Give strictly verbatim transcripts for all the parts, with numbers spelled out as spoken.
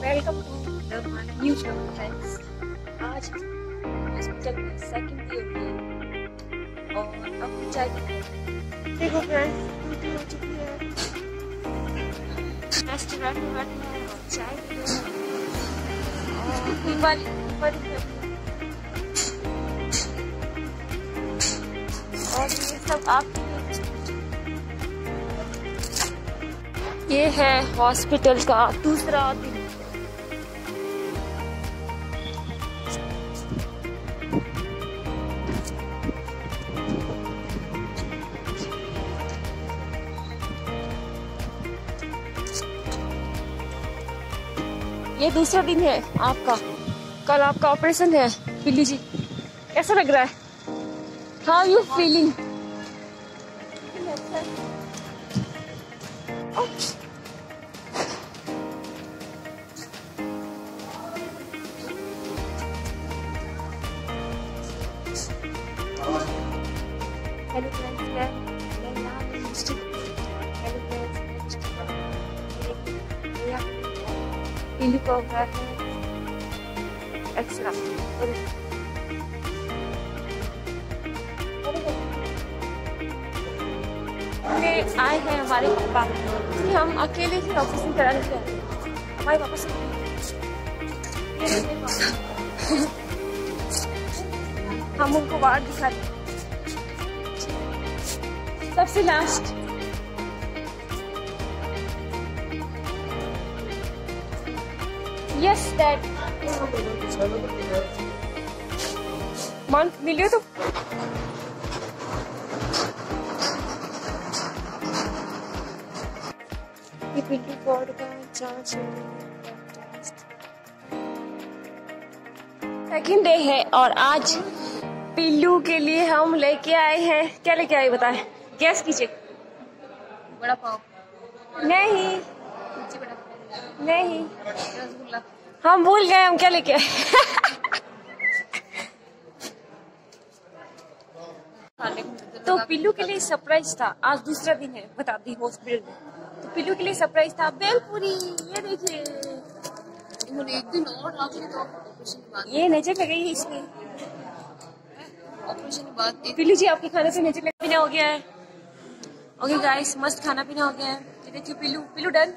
Welcome to the my new channel friends. आज hospital में second day हो गया और अब चाय देखो फ्रेंड्स ड्यूटी हो चुकी है। रेस्टोरेंट में बैठे हैं और चाय पी रहे हैं और दिवाली बड़ी और ये सब आप ये है हॉस्पिटल का दूसरा दिन। ये दूसरा दिन है आपका। कल आपका ऑपरेशन है। पिल्लू जी कैसा लग रहा है? How you feeling? Hello friends, मैं मैं यहाँ पे मिस्टेक हेलो फ्रेंड्स पिल्लू को है एक्स्ट्रा आए हैं हमारे पापा कि हम अकेले ही ऑपरेशन कराने के लिए हमारे पापा से हम उनको वार्ड दिखा दें। सबसे लास्ट यस डैड मान मिलियो तो ये पिल्लू बोर्ड का चार्ज सेकेंड डे है और आज पिल्लू के लिए हम लेके आए हैं। क्या लेके आए बताएं? गैस कीजिए। बड़ा पाव नहीं नहीं रसगुल्ला। हम भूल गए हम क्या लेके आए। तो पिल्लू के लिए सरप्राइज था। आज दूसरा दिन है बता दी हॉस्पिटल में। तो पिल्लू के लिए सरप्राइज था बेलपूरी। ये देखिए एक दिन और आगे तो ऑपरेशन के बाद ये नजर लग गई इसमें। ऑपरेशन के बाद पिल्लू जी आपके खाने से नजर लग पीना हो गया है। ओके गाइस, मस्त खाना पीना हो गया है। ये देखिए पिल्लू पिल्लू डन।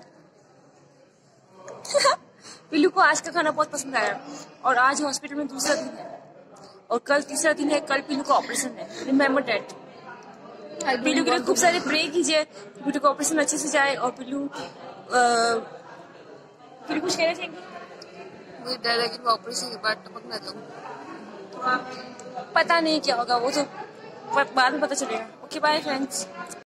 पिल्लू को आज का खाना बहुत पसंद आया और आज हॉस्पिटल में दूसरा दिन है और कल तीसरा दिन है। कल पिल्लू का ऑपरेशन है। Remember that. पिल्लू के लिए खूब सारे प्रे कीजिए। पिल्लू का ऑपरेशन अच्छे से जाए और पिल्लू पिल्लू कुछ कहना चाहेंगे? मुझे डर है कि मैं ऑपरेशन के बाद टपक ना जाऊँ। पता नहीं क्या होगा, वो तो बाद में पता चलेगा। Okay bye friends.